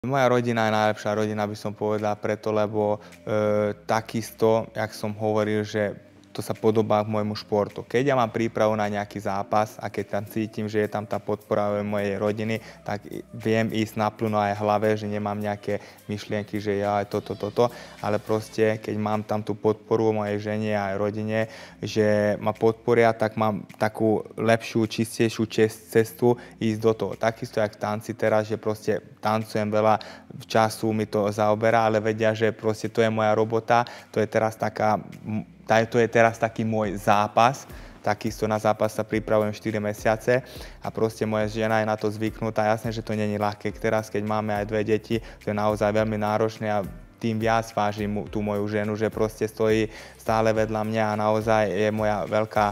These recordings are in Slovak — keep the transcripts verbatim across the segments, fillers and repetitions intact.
Moja rodina je najlepšia rodina, by som povedal, preto, lebo e, takisto, jak som hovoril, že to sa podobá k môjmu športu. Keď ja mám prípravu na nejaký zápas a keď tam cítim, že je tam tá podpora mojej rodiny, tak viem ísť naplno aj v hlave, že nemám nejaké myšlienky, že ja aj toto, toto, ale proste, keď mám tam tú podporu mojej žene a aj rodine, že ma podporia, tak mám takú lepšiu, čistejšiu cestu ísť do toho. Takisto jak v tanci teraz, že proste tancujem veľa, času mi to zaoberá, ale vedia, že proste to je moja robota, to je teraz taká To je teraz taký môj zápas, takisto na zápas sa pripravujem štyri mesiace a proste moja žena je na to zvyknutá. Jasné, že to nie je ľahké. Teraz, keď máme aj dve deti, to je naozaj veľmi náročné a tým viac vážim tú moju ženu, že proste stojí stále vedľa mňa a naozaj je moja veľká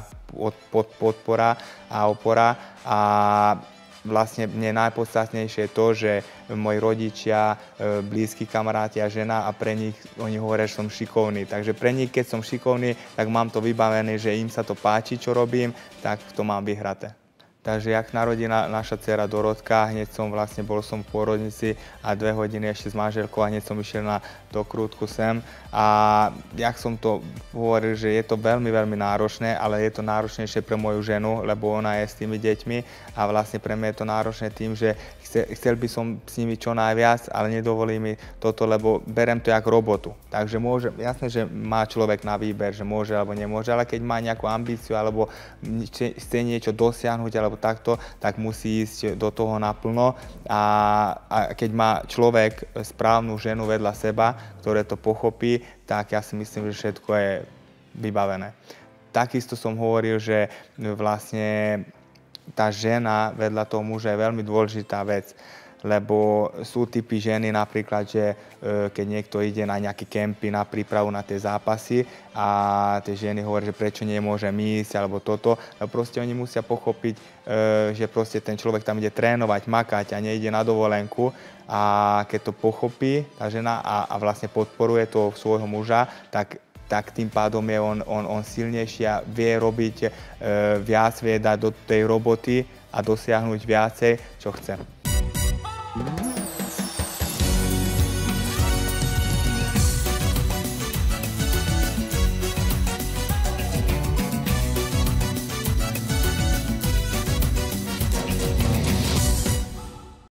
podpora a opora. A vlastne mne najpodstatnejšie je to, že moji rodičia, blízki kamaráti a žena a pre nich, oni hovoria, že som šikovný. Takže pre nich, keď som šikovný, tak mám to vybavené, že im sa to páči, čo robím, tak to mám vyhraté. Takže jak narodila naša dcera Dorotka, hneď som vlastne, bol som v pôrodnici a dve hodiny ešte s manželkou a hneď som išiel na dokrútku sem. A jak som to hovoril, že je to veľmi, veľmi náročné, ale je to náročnejšie pre moju ženu, lebo ona je s tými deťmi a vlastne pre mňa je to náročné tým, že chcel by som s nimi čo najviac, ale nedovolí mi toto, lebo berem to jak robotu. Takže môže, jasné, že má človek na výber, že môže alebo nemôže, ale keď má nejakú ambíciu alebo chce niečo dosiahnuť alebo takto, tak musí ísť do toho naplno. A, a keď má človek správnu ženu vedľa seba, ktoré to pochopí, tak ja si myslím, že všetko je vybavené. Takisto som hovoril, že vlastne tá žena vedľa toho muža je veľmi dôležitá vec, lebo sú typy ženy napríklad, že e, keď niekto ide na nejaké kempy, na prípravu na tie zápasy a tie ženy hovoria, že prečo nemôžem ísť alebo toto, no proste oni musia pochopiť, e, že proste ten človek tam ide trénovať, makať a nejde na dovolenku a keď to pochopí tá žena a, a vlastne podporuje to svojho muža, tak tak tým pádom je on, on, on silnejší a vie robiť e, viac, vie dať do tej roboty a dosiahnuť viacej, čo chce.